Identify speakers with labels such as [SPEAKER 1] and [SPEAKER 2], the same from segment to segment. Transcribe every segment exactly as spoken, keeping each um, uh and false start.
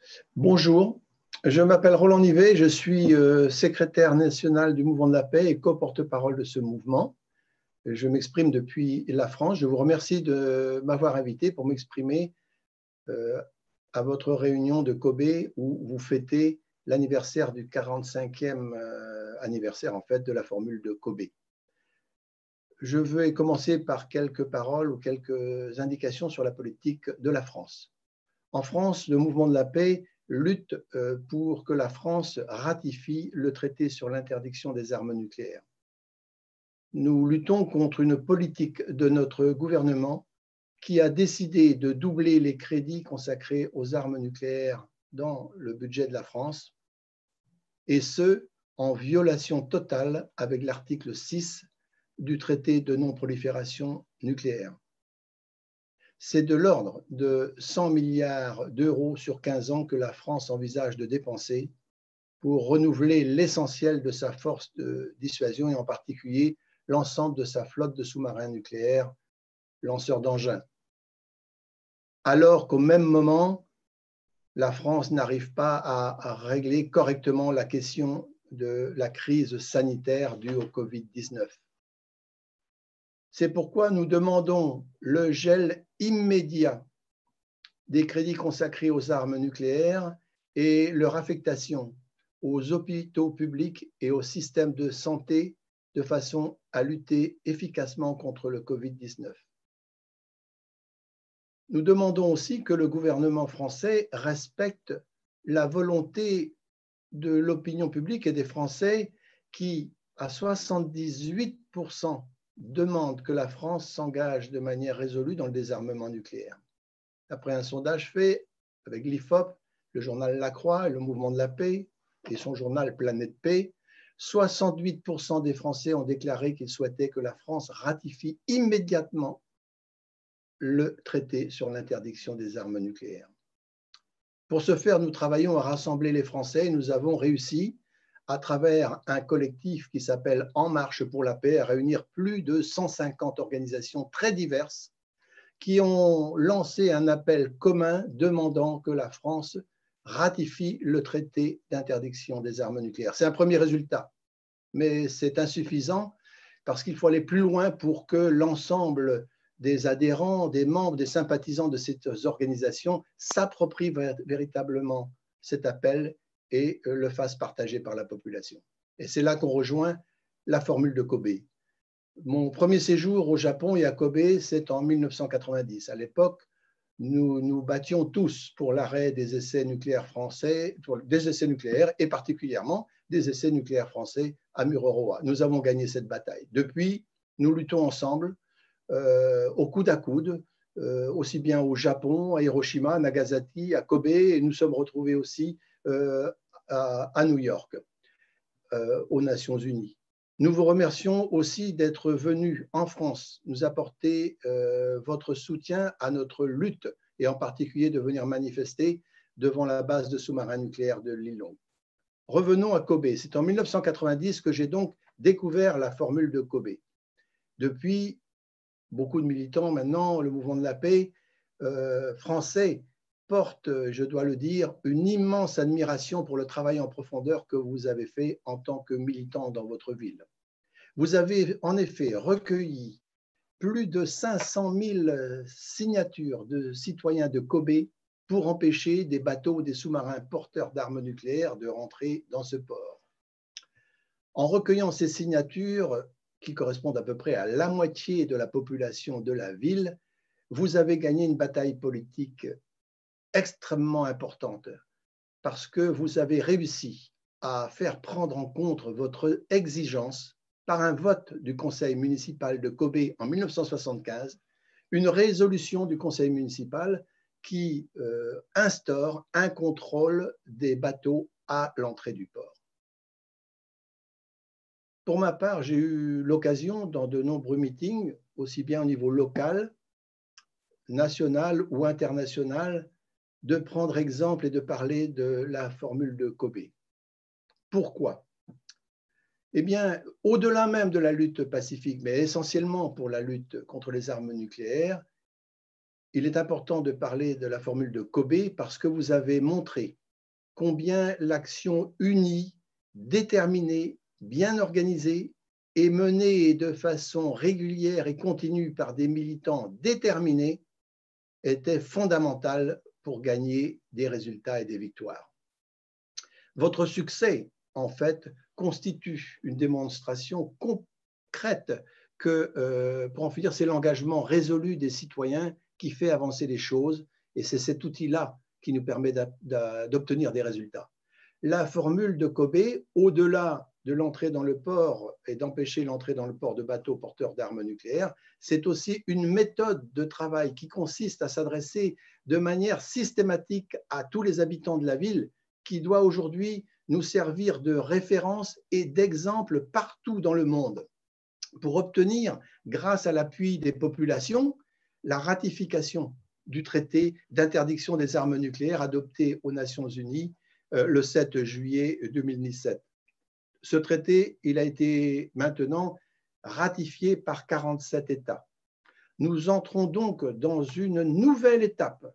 [SPEAKER 1] Bonjour, je m'appelle Roland Nivet, je suis euh, secrétaire national du Mouvement de la Paix et co-porte-parole de ce mouvement. Je m'exprime depuis la France. Je vous remercie de m'avoir invité pour m'exprimer euh, à votre réunion de Kobe où vous fêtez l'anniversaire du quarante-cinquième euh, anniversaire en fait de la formule de Kobe. Je vais commencer par quelques paroles ou quelques indications sur la politique de la France. En France, le Mouvement de la Paix lutte pour que la France ratifie le traité sur l'interdiction des armes nucléaires. Nous luttons contre une politique de notre gouvernement qui a décidé de doubler les crédits consacrés aux armes nucléaires dans le budget de la France, et ce, en violation totale avec l'article six du traité de non-prolifération nucléaire. C'est de l'ordre de cent milliards d'euros sur quinze ans que la France envisage de dépenser pour renouveler l'essentiel de sa force de dissuasion et en particulier l'ensemble de sa flotte de sous-marins nucléaires lanceurs d'engins. Alors qu'au même moment, la France n'arrive pas à régler correctement la question de la crise sanitaire due au Covid dix-neuf. C'est pourquoi nous demandons le gel immédiat des crédits consacrés aux armes nucléaires et leur affectation aux hôpitaux publics et aux systèmes de santé de façon à lutter efficacement contre le Covid dix-neuf. Nous demandons aussi que le gouvernement français respecte la volonté de l'opinion publique et des Français qui, à soixante-dix-huit pour cent, demande que la France s'engage de manière résolue dans le désarmement nucléaire. Après un sondage fait avec l'I F O P, le journal La Croix et le Mouvement de la Paix et son journal Planète Paix, soixante-huit pour cent des Français ont déclaré qu'ils souhaitaient que la France ratifie immédiatement le traité sur l'interdiction des armes nucléaires. Pour ce faire, nous travaillons à rassembler les Français et nous avons réussi à travers un collectif qui s'appelle En Marche pour la Paix, à réunir plus de cent cinquante organisations très diverses qui ont lancé un appel commun demandant que la France ratifie le traité d'interdiction des armes nucléaires. C'est un premier résultat, mais c'est insuffisant parce qu'il faut aller plus loin pour que l'ensemble des adhérents, des membres, des sympathisants de ces organisations s'approprient véritablement cet appel et le fasse partager par la population. Et c'est là qu'on rejoint la formule de Kobe. Mon premier séjour au Japon et à Kobe, c'est en mille neuf cent quatre-vingt-dix. À l'époque, nous nous battions tous pour l'arrêt des essais nucléaires français, pour des essais nucléaires et particulièrement des essais nucléaires français à Mururoa. Nous avons gagné cette bataille. Depuis, nous luttons ensemble, euh, au coude à coude, euh, aussi bien au Japon, à Hiroshima, à Nagasaki, à Kobe, et nous sommes retrouvés aussi euh, à, à New York, euh, aux Nations Unies. Nous vous remercions aussi d'être venus en France nous apporter euh, votre soutien à notre lutte et en particulier de venir manifester devant la base de sous-marins nucléaires de l'île Longue. Revenons à Kobe. C'est en mille neuf cent quatre-vingt-dix que j'ai donc découvert la formule de Kobe. Depuis, beaucoup de militants maintenant, le Mouvement de la Paix euh, français porte, je dois le dire, une immense admiration pour le travail en profondeur que vous avez fait en tant que militant dans votre ville. Vous avez en effet recueilli plus de cinq cent mille signatures de citoyens de Kobe pour empêcher des bateaux ou des sous-marins porteurs d'armes nucléaires de rentrer dans ce port. En recueillant ces signatures, qui correspondent à peu près à la moitié de la population de la ville, vous avez gagné une bataille politique extrêmement importante parce que vous avez réussi à faire prendre en compte votre exigence par un vote du conseil municipal de Kobe en mille neuf cent soixante-quinze, une résolution du conseil municipal qui euh, instaure un contrôle des bateaux à l'entrée du port. Pour ma part, j'ai eu l'occasion dans de nombreux meetings, aussi bien au niveau local, national ou international, de prendre exemple et de parler de la formule de Kobe. Pourquoi? Eh bien, au-delà même de la lutte pacifique, mais essentiellement pour la lutte contre les armes nucléaires, il est important de parler de la formule de Kobe parce que vous avez montré combien l'action unie, déterminée, bien organisée et menée de façon régulière et continue par des militants déterminés était fondamentale pour gagner des résultats et des victoires. Votre succès, en fait, constitue une démonstration concrète que, euh, pour en finir, c'est l'engagement résolu des citoyens qui fait avancer les choses, et c'est cet outil-là qui nous permet d'obtenir des résultats. La formule de Kobe, au-delà de l'entrée dans le port et d'empêcher l'entrée dans le port de bateaux porteurs d'armes nucléaires, c'est aussi une méthode de travail qui consiste à s'adresser de manière systématique à tous les habitants de la ville, qui doit aujourd'hui nous servir de référence et d'exemple partout dans le monde pour obtenir, grâce à l'appui des populations, la ratification du traité d'interdiction des armes nucléaires adopté aux Nations Unies euh, le sept juillet deux mille dix-sept. Ce traité, il a été maintenant ratifié par quarante-sept États. Nous entrons donc dans une nouvelle étape,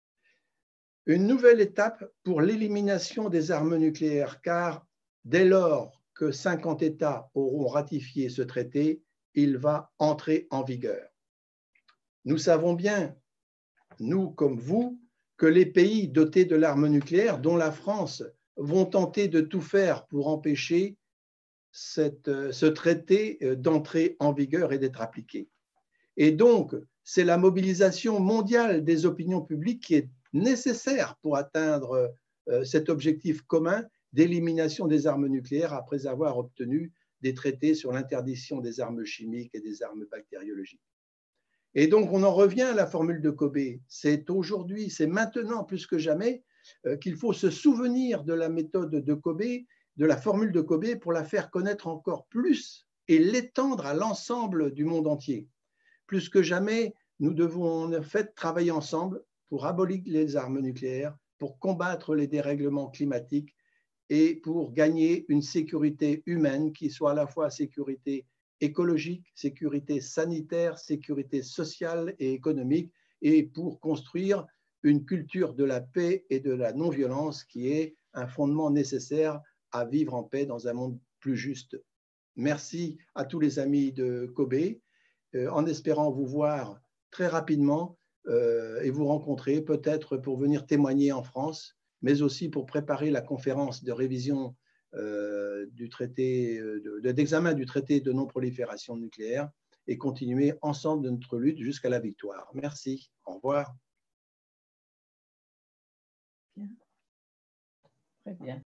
[SPEAKER 1] une nouvelle étape pour l'élimination des armes nucléaires, car dès lors que cinquante États auront ratifié ce traité, il va entrer en vigueur. Nous savons bien, nous comme vous, que les pays dotés de l'arme nucléaire, dont la France, vont tenter de tout faire pour empêcher cette, ce traité d'entrer en vigueur et d'être appliqué. Et donc, c'est la mobilisation mondiale des opinions publiques qui est nécessaire pour atteindre cet objectif commun d'élimination des armes nucléaires après avoir obtenu des traités sur l'interdiction des armes chimiques et des armes bactériologiques. Et donc, on en revient à la formule de Kobe. C'est aujourd'hui, c'est maintenant plus que jamais qu'il faut se souvenir de la méthode de Kobe, de la formule de Kobe, pour la faire connaître encore plus et l'étendre à l'ensemble du monde entier. Plus que jamais, nous devons en fait travailler ensemble pour abolir les armes nucléaires, pour combattre les dérèglements climatiques et pour gagner une sécurité humaine qui soit à la fois sécurité écologique, sécurité sanitaire, sécurité sociale et économique, et pour construire une culture de la paix et de la non-violence qui est un fondement nécessaire à vivre en paix dans un monde plus juste. Merci à tous les amis de Kobe, euh, en espérant vous voir très rapidement euh, et vous rencontrer, peut-être pour venir témoigner en France, mais aussi pour préparer la conférence de révision euh, du traité, d'examen du traité de non-prolifération nucléaire et continuer ensemble notre lutte jusqu'à la victoire. Merci. Au revoir.
[SPEAKER 2] Bien. Très bien.